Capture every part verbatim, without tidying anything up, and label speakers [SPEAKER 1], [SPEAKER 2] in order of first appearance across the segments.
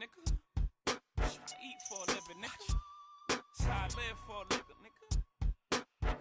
[SPEAKER 1] nigga. I eat for a living, nigga. That's how I live for a living, nigga.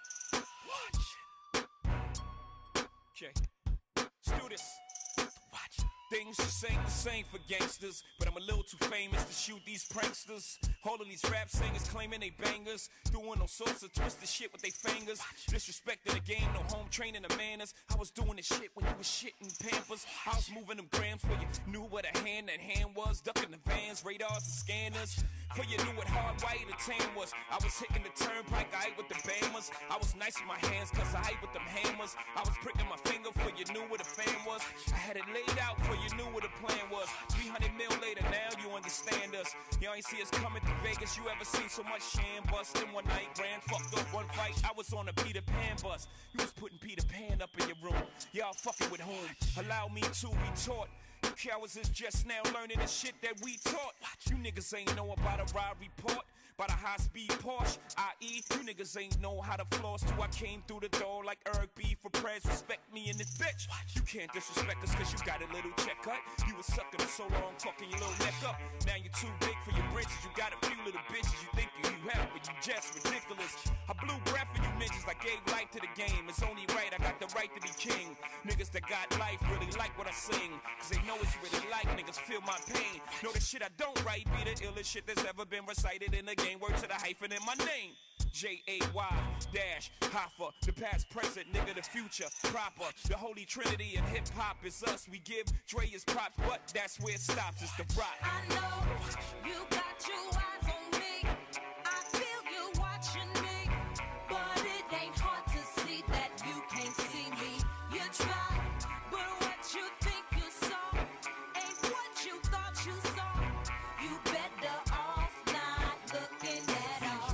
[SPEAKER 1] Watch. Okay. Let's do this. Watch. Things just ain't the same for gangsters, but I'm a little too famous to shoot these pranksters. All of these rap singers claiming they bangers, doing all sorts of twisted shit with they fingers. Disrespecting the game, no home training the manners. I was doing this shit when you was shitting Pampers. I was moving them grams for you knew what a hand that hand was. Ducking the vans, radars and scanners. For you knew what hard white or tan was. I was hitting the turnpike, I ate with the bammers. I was nice with my hands, cause I ate with them hammers. I was pricking my finger for you knew what a fan was. I had it laid out for you knew what the plan was. three hundred mil later, now you understand us. Y'all ain't see us coming to Vegas. You ever seen so much sham bust in one night? Ran, fucked up one fight. I was on a Peter Pan bus. You was putting Peter Pan up in your room. Y'all fucking with whom? Allow me to be taught. You cowards is just now learning the shit that we taught. You niggas ain't know about a ride report, about a high-speed Porsche, that is, you niggas ain't know how to floss till I came through the door like Eric B. for press. Respect me in this bitch. You can't disrespect us cause you got a little check cut. You was sucking for so long, fucking your little neck up. Now you're too big for your britches. You got a few little bitches you think you have, but you just ridiculous. I blew breath for you bitches. I gave life to the game. It's only right, I got the right to be king. Niggas that got life really like what I sing, cause they know it's really like niggas feel my pain. Know the shit I don't write be the illest shit that's ever been recited in the game. Word to the hyphen in my name. J A Y dash Hoffa, the past, present, nigga, the future, proper. The holy trinity in hip hop is us. We give Dre his props, but that's where it stops. It's the rock.
[SPEAKER 2] I know you got your eyes on me. I feel you watching me, but it ain't hard to see that you can't see me. You try, but what you think you saw ain't what you thought you saw. You better off not looking at all.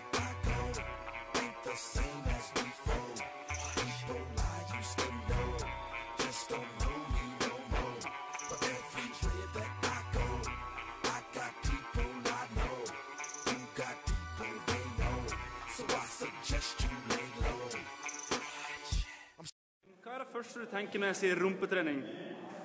[SPEAKER 3] Same as before. People I used to know just don't know me no more. But everywhere that I go, I got people I know who got people they know. So I suggest you lay low.
[SPEAKER 4] Hva er det første du tenker når jeg sier rumpetrening?